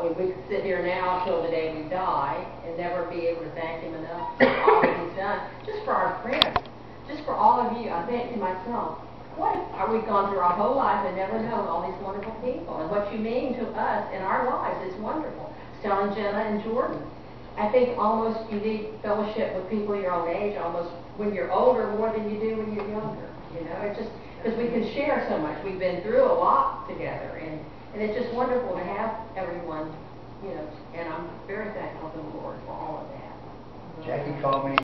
We could sit here now till the day we die and never be able to thank him enough for all that he's done. Just for our friends, just for all of you, I think to myself, what are we gone through our whole life and never known all these wonderful people? And what you mean to us in our lives is wonderful. Telling Jenna and Jordan, I think almost you need fellowship with people your own age, almost when you're older more than you do when you're younger. You know, it's just because we can share so much. We've been through a lot together, and it's just wonderful to have everyone, you know, and I'm very thankful to the Lord for all of that. Jackie called me